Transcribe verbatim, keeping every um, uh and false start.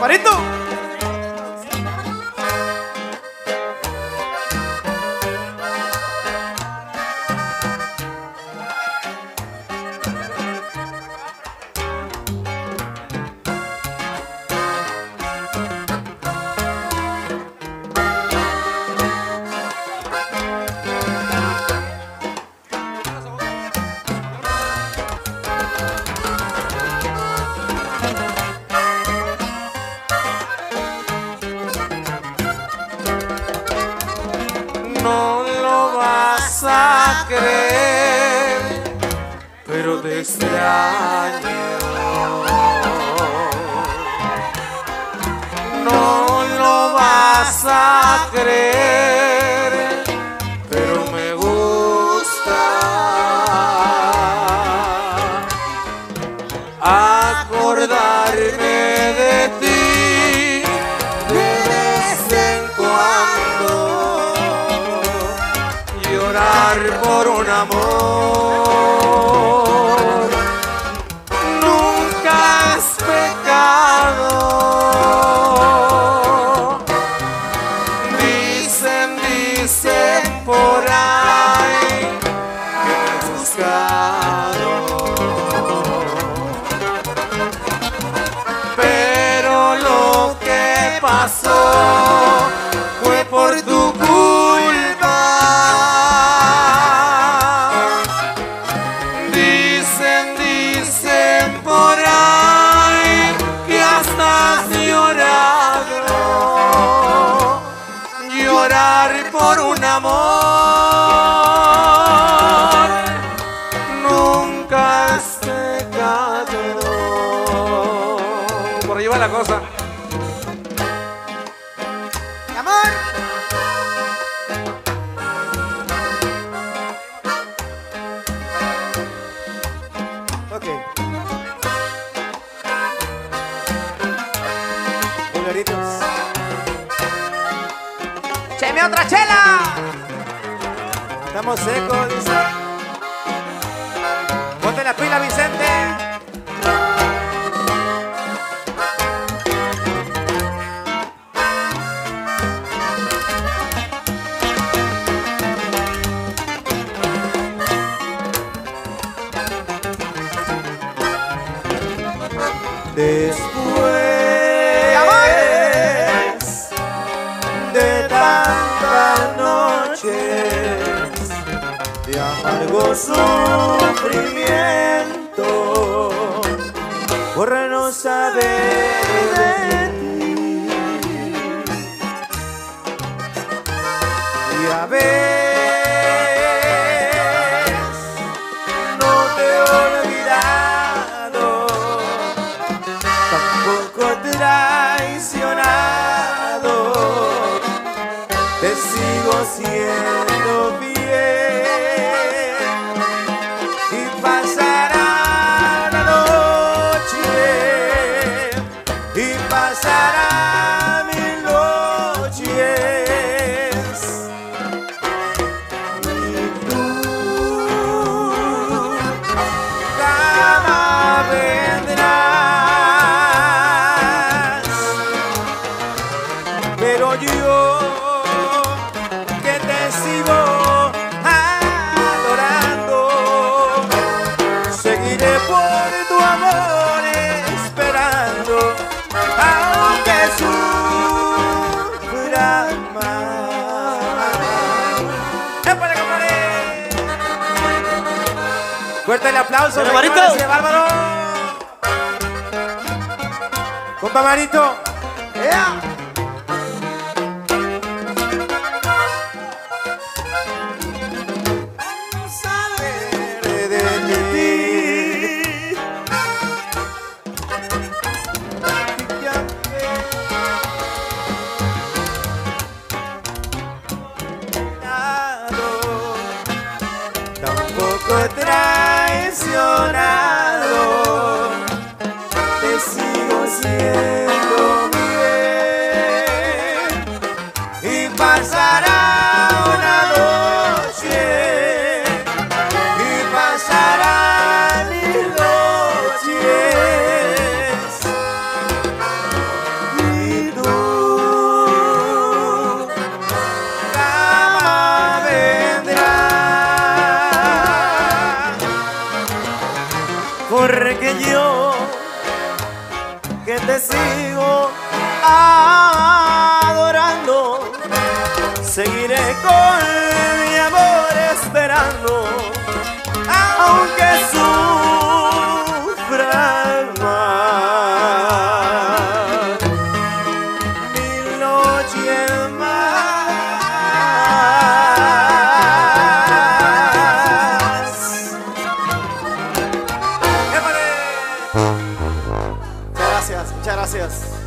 ¡Camarito! No lo vas a creer, pero te extraño. No lo vas a creer, pero me gusta acordarme de ti de vez en cuando. Llorar por un amor nunca es pecado. Dicen, dicen por ahí que me has buscado, pero lo que pasó fue por tu culpa. Llorar por un amor nunca es pecado. Por ahí va la cosa. ¡Amor! Ok. Vulgaritos. ¡Cheme otra chela! Estamos secos, dice. Ponte la pila, Vicente. Después de tantas noches de amargo sufrimiento por no saber de ti, y a veces no te he olvidado, tampoco traicionado, te sigo siendo fiel, y pasará la noche, y pasará mil noches, y tú jamás vendrás, pero yo que te sigo adorando, seguiré por tu amor esperando, aunque sufra más. ¡Épale, compadre! Fuerte el aplauso, Marito. señor Bárbaro. Compa Marito. ¡Ea! Tampoco traicionado, te sigo siendo bien, y pasará una noche, y pasará mil noches, y que yo, que te sigo adorando, seguiré con mi amor esperando, aunque sufra más, mil noches más. ¡Épale! Muchas gracias, muchas gracias.